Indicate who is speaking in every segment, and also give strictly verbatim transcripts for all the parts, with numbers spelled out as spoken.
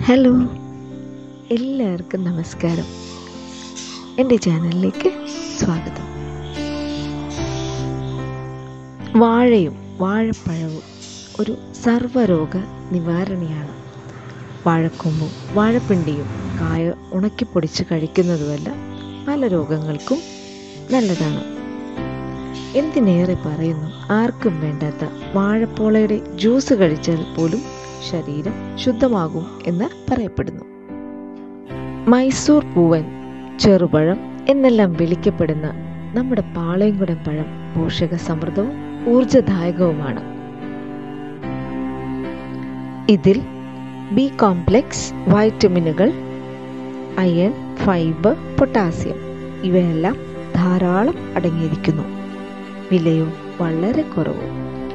Speaker 1: Hello, എല്ലാവർക്കും നമസ്കാരം. എൻ്റെ ചാനലിലേക്ക് സ്വാഗതം. വാഴയും വാഴപ്പഴവും ഒരു സർവ്വരോഗ നിവാരണിയാണ്. വാഴക്കൊമ്പും വാഴപ്പിണ്ടിയും കായ ഉണക്കിപ്പൊടിച്ച് കഴിക്കുന്നതുമല്ല പല രോഗങ്ങൾക്കും നല്ലതാണ്. എന്തിനേറെ പറയുന്നു, ആർക്കും വേണ്ടാത്ത വാഴപ്പോളയുടെ ജ്യൂസ് കഴിച്ചാൽ പോലും ശരീരം ശുദ്ധമാകും എന്ന് പറയപ്പെടുന്നു. മൈസൂർ പൂവൻ, ചെറുപഴം എന്നെല്ലാം വിളിക്കപ്പെടുന്ന നമ്മുടെ പാളയംകുടം പഴം പോഷക സമൃദ്ധവും ഊർജദായകവുമാണ്. ഇതിൽ ബി കോംപ്ലെക്സ്, വൈറ്റമിനുകൾ, അയൺ, ഫൈബർ, പൊട്ടാസ്യം ഇവയെല്ലാം ധാരാളം അടങ്ങിയിരിക്കുന്നു. വിലയോ വളരെ കുറവും.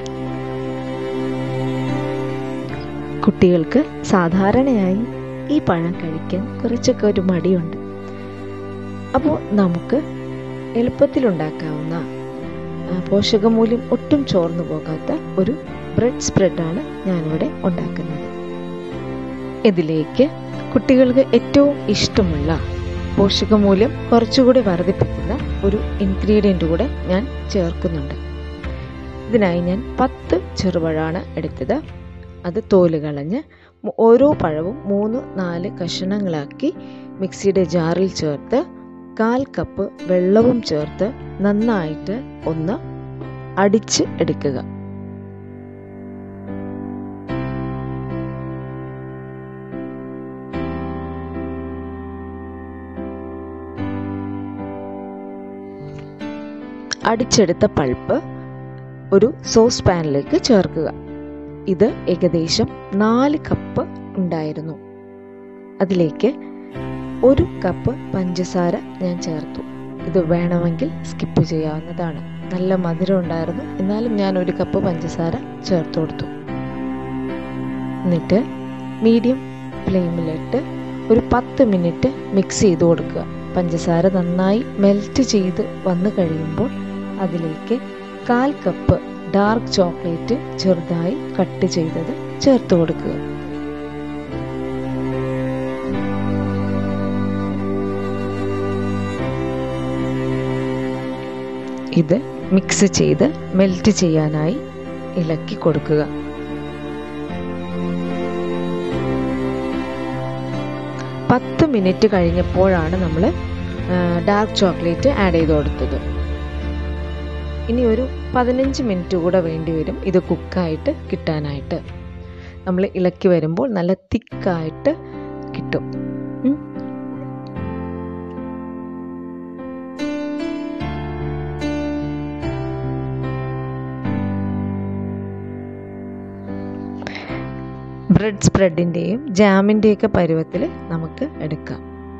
Speaker 1: കുട്ടികൾക്ക് സാധാരണയായി ഈ പഴം കഴിക്കാൻ കുറച്ചൊക്കെ ഒരു മടിയുണ്ട്. അപ്പോൾ നമുക്ക് എളുപ്പത്തിലുണ്ടാക്കാവുന്ന പോഷകമൂല്യം ഒട്ടും ചോർന്നു പോകാത്ത ഒരു ബ്രെഡ് സ്പ്രെഡാണ് ഞാനിവിടെ ഉണ്ടാക്കുന്നത്. ഇതിലേക്ക് കുട്ടികൾക്ക് ഏറ്റവും ഇഷ്ടമുള്ള പോഷകമൂല്യം കുറച്ചുകൂടി വർദ്ധിപ്പിക്കുന്ന ഒരു ഇൻഗ്രീഡിയൻ്റ് കൂടെ ഞാൻ ചേർക്കുന്നുണ്ട്. ഇതിനായി ഞാൻ പത്ത് ചെറുപഴമാണ് എടുത്തത്. അത് തോല് കളഞ്ഞ് ഓരോ പഴവും മൂന്ന് നാല് കഷണങ്ങളാക്കി മിക്സിയുടെ ജാറിൽ ചേർത്ത് കാൽ കപ്പ് വെള്ളവും ചേർത്ത് നന്നായിട്ട് ഒന്ന് അടിച്ച് എടുക്കുക. അടിച്ചെടുത്ത പൾപ്പ് ഒരു സോസ് പാനിലേക്ക് ചേർക്കുക. ഇത് ഏകദേശം നാല് കപ്പ് ഉണ്ടായിരുന്നു. അതിലേക്ക് ഒരു കപ്പ് പഞ്ചസാര ഞാൻ ചേർത്തു. ഇത് വേണമെങ്കിൽ സ്കിപ്പ് ചെയ്യാവുന്നതാണ്. നല്ല മധുരം ഉണ്ടായിരുന്നു, എന്നാലും ഞാൻ ഒരു കപ്പ് പഞ്ചസാര ചേർത്ത് കൊടുത്തു. എന്നിട്ട് മീഡിയം ഫ്ലെയിമിലിട്ട് ഒരു പത്ത് മിനിറ്റ് മിക്സ് ചെയ്ത് കൊടുക്കുക. പഞ്ചസാര നന്നായി മെൽറ്റ് ചെയ്ത് വന്നു കഴിയുമ്പോൾ അതിലേക്ക് കാൽ കപ്പ് ഡാർക്ക് ചോക്ലേറ്റ് ചെറുതായി കട്ട് ചെയ്തത് ചേർത്ത് കൊടുക്കുക. ഇത് മിക്സ് ചെയ്ത് മെൽറ്റ് ചെയ്യാനായി ഇളക്കി കൊടുക്കുക. പത്ത് മിനിറ്റ് കഴിഞ്ഞപ്പോഴാണ് നമ്മൾ ഡാർക്ക് ചോക്ലേറ്റ് ആഡ് ചെയ്ത് കൊടുത്തത്. ഇനി ഒരു പതിനഞ്ച് മിനിറ്റ് കൂടെ വേണ്ടി വരും ഇത് കുക്കായിട്ട് കിട്ടാനായിട്ട്. നമ്മൾ ഇളക്കി വരുമ്പോൾ നല്ല തിക്കായിട്ട് കിട്ടും. ബ്രെഡ് സ്പ്രെഡിൻ്റെയും ജാമിൻ്റെയൊക്കെ പരുവത്തിൽ നമുക്ക് എടുക്കാം.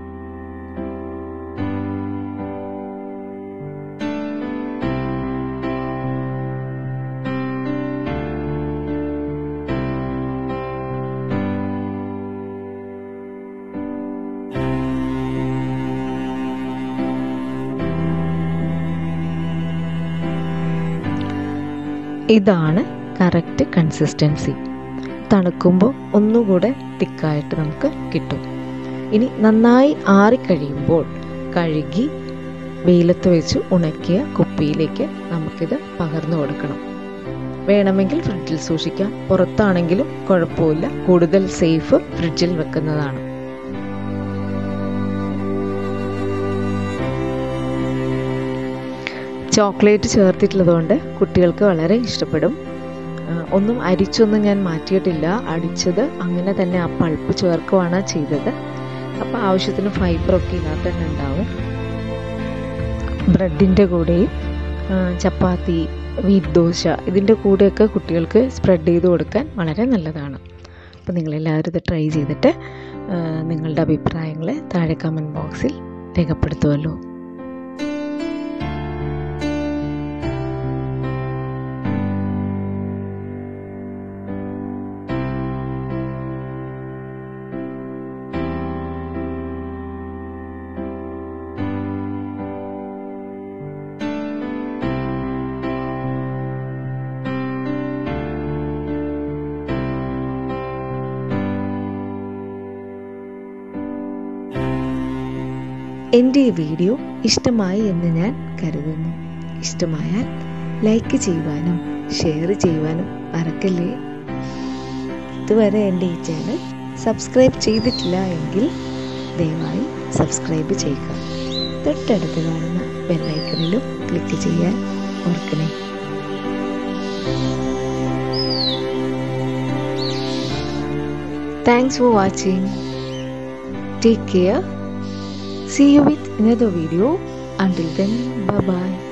Speaker 1: ഇതാണ് കറക്റ്റ് കൺസിസ്റ്റൻസി. തണുക്കുമ്പോൾ ഒന്നുകൂടെ തിക്കായിട്ട് നമുക്ക് കിട്ടും. ഇനി നന്നായി ആറിക്കഴിയുമ്പോൾ കഴുകി വെയിലത്ത് വെച്ച് ഉണക്കിയ കുപ്പിയിലേക്ക് നമുക്കിത് പകർന്നു കൊടുക്കണം. വേണമെങ്കിൽ ഫ്രിഡ്ജിൽ സൂക്ഷിക്കാം. പുറത്താണെങ്കിലും കുഴപ്പമില്ല. കൂടുതൽ സേഫ് ഫ്രിഡ്ജിൽ വെക്കുന്നതാണ്. ചോക്ലേറ്റ് ചേർത്തിട്ടുള്ളതുകൊണ്ട് കുട്ടികൾക്ക് വളരെ ഇഷ്ടപ്പെടും. ഒന്നും അരിച്ചൊന്നും ഞാൻ മാറ്റിയിട്ടില്ല. അടിച്ചത് അങ്ങനെ തന്നെ ആ പൾപ്പ് ചേർക്കുകയാണ് ചെയ്തത്. അപ്പോൾ ആവശ്യത്തിന് ഫൈബറൊക്കെ ഇതിനകത്ത് തന്നെ ഉണ്ടാവും. ബ്രെഡിൻ്റെ കൂടെയും ചപ്പാത്തി, വീറ്റ് ദോശ ഇതിൻ്റെ കൂടെയൊക്കെ കുട്ടികൾക്ക് സ്പ്രെഡ് ചെയ്ത് കൊടുക്കാൻ വളരെ നല്ലതാണ്. അപ്പോൾ നിങ്ങളെല്ലാവരും ഇത് ട്രൈ ചെയ്തിട്ട് നിങ്ങളുടെ അഭിപ്രായങ്ങൾ താഴെ കമൻറ്റ് ബോക്സിൽ രേഖപ്പെടുത്തുമല്ലോ. എൻ്റെ ഈ വീഡിയോ ഇഷ്ടമായി എന്ന് ഞാൻ കരുതുന്നു. ഇഷ്ടമായാൽ ലൈക്ക് ചെയ്യുവാനും ഷെയർ ചെയ്യുവാനും മറക്കല്ലേ. ഇതുവരെ എൻ്റെ ഈ ചാനൽ സബ്സ്ക്രൈബ് ചെയ്തിട്ടില്ല എങ്കിൽ ദയവായി സബ്സ്ക്രൈബ് ചെയ്യുക. തൊട്ടടുത്ത് കാണുന്ന ബെല്ലൈക്കണിലും ക്ലിക്ക് ചെയ്യാൻ ഓർക്കണേ. Thanks for watching. Take care. See you with another video. Until then, bye bye.